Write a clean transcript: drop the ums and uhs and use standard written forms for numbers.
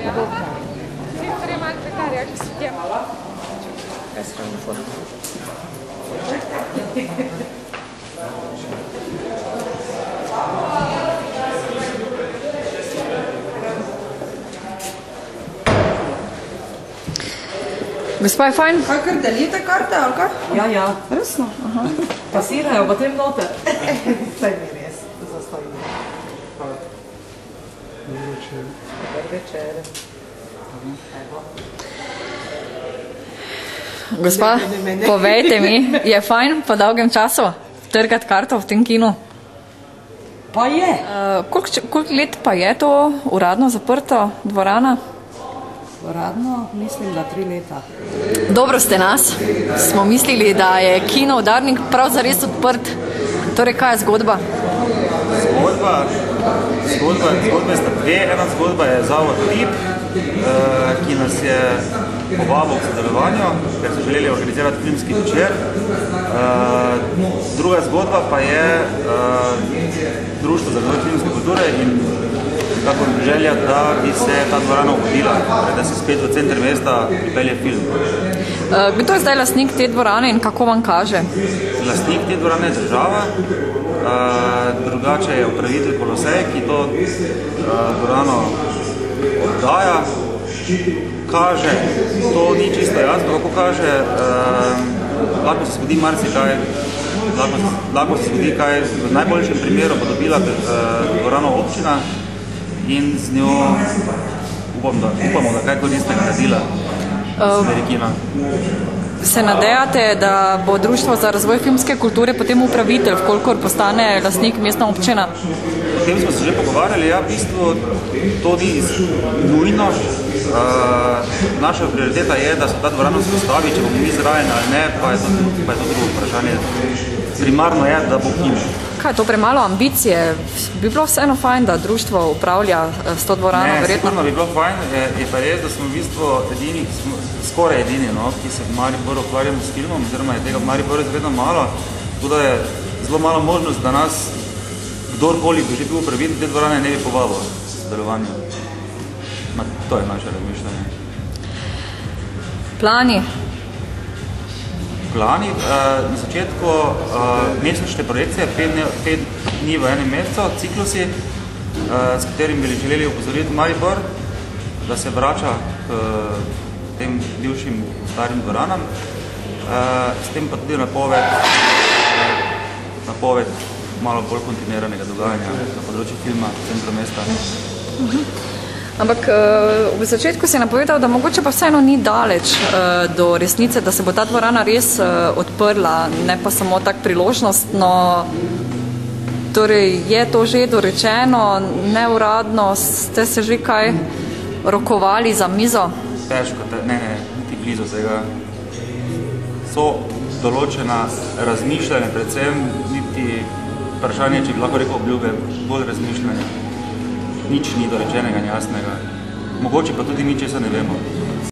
Gospa je fajn? Kaj, kar delite karte, ali kaj? Ja. Resno? Pasirajo potem noter. Saj mi res, zastojimo. Dobar večer. Gospa, povejte mi, je fajn po dolgem času trgati karto v tem kinu? Pa je. Koliko let pa je to uradno zaprto dvorana? Uradno mislim, da 3 leta. Dobro ste nas. Smo mislili, da je kino Udarnik prav zares odprt. Torej, kaj je zgodba? Zgodbe sta dve. Ena zgodba je Zavod VIP, ki nas je povabil k sodelovanju, ker so želeli organizirati filmski večer. Druga zgodba pa je Društvo za razvoj filmske kulture in kako želja, da bi se ta dvorana obudila, da se spet v center mesta pripelje film. Kdo je zdaj lastnik te dvorane in kako vam kaže? Lastnik te dvorane je država, drugače je upravitelj Kolosej, ki to dvorano oddaja. Kaže, to ni čisto jasno, kako kaže, lahko se zgodi marsikaj, lahko se zgodi kaj, v najboljšem primeru bo dobila dvorano občina in z njo upamo, da kaj koristnega naredila z Amerikina. Se nadejate, da bo Društvo za razvoj filmske kulture potem upravitelj, vkolikor postane lastnik mestna občina? O tem smo se že pogovarjali, ja, v bistvu to ni nujno. Naša prioriteta je, da se ta dvorana vzpostavi, če bomo mi zraven ali ne, pa je to drugo vprašanje. Primarno je, da bo kino. Kaj je to premalo ambicije? Bi bilo vseeno fajn, da društvo upravlja s to dvorano? Ne, verjetno? sigurno bi bilo fajn. Je pa res, da smo v bistvu edini, skoraj edini, no, ki se v Mariboru ukvarjamo s filmom, oziroma je tega v Mariboru izvedno malo. Tudi je zelo malo možnost, da nas kdorkoli bi že bil upravitelj te dvorane ne bi povabil v sodelovanju. To je naše razmišljanje. Plani? Plani, na začetku mesečne projekcije, 5 dni v enem mesecu, ciklusi, s katerim bi želeli opozoriti Maribor, da se vrača k tem bivšim starim dvoranam, s tem pa tudi napoved malo bolj kontinuiranega dogajanja na področju filma v centru mesta. Ampak v začetku si napovedal, da mogoče pa vseeno ni daleč do resnice, da se bo ta dvorana res odprla, ne pa samo tak priložnostno. Torej, je to že dorečeno, neuradno, ste se že kaj rokovali za mizo? Težko, ne, niti blizu tega. So določena razmišljanja, predvsem niti vprašanje, če bi lahko rekel obljube, bolj razmišljanja. Nič ni dorečenega, jasnega. Mogoče pa tudi mi česa ne vemo.